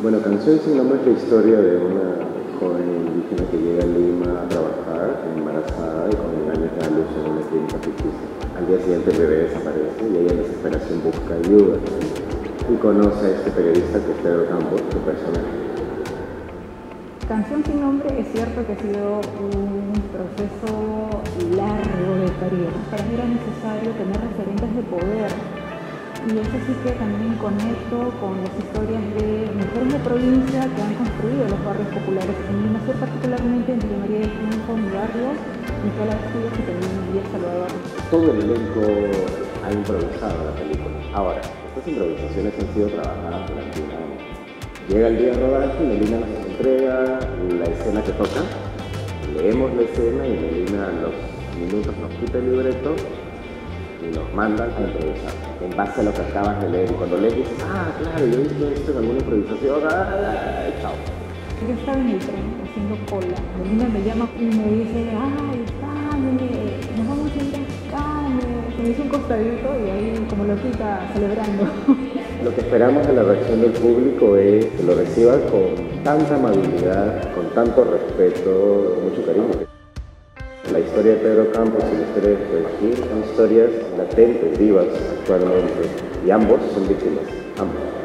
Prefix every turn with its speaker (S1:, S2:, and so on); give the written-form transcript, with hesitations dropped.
S1: Bueno, Canción sin nombre es la historia de una joven indígena que llega a Lima a trabajar embarazada y con engaños da a luz en una clínica ficticia. Al día siguiente el bebé desaparece y ella en desesperación busca ayuda y conoce a este periodista que es Pedro Campos, su personaje.
S2: Canción sin nombre es cierto que ha sido un proceso largo de parir. Para mí era necesario tener referentes de poder. Y es así que también conecto con las historias de mujeres de provincia que han construido los barrios populares en Lima, particularmente en Villa María del Triunfo, mi barrio, Nicolás Estudios y también en Villa Salvador.
S1: Todo el elenco ha improvisado la película. Ahora, estas improvisaciones han sido trabajadas durante un año. Llega el día de rodaje y Melina nos entrega la escena que toca, leemos la escena y Melina a los minutos nos quita el libreto y nos mandan a improvisar en base a lo que acabas de leer. Y cuando lees dices, claro, yo he visto esto en alguna improvisación, chao.
S2: Yo estaba en el tren haciendo cola, Melina me llama y me dice, nos vamos a ir acá, me hizo un costadito y ahí como loquita celebrando.
S1: Lo que esperamos de la reacción del público es que lo reciba con tanta amabilidad, con tanto respeto, con mucho cariño. La historia de Pedro Campos y la historia de Perejil son historias latentes, vivas actualmente, y ambos son víctimas, ambos.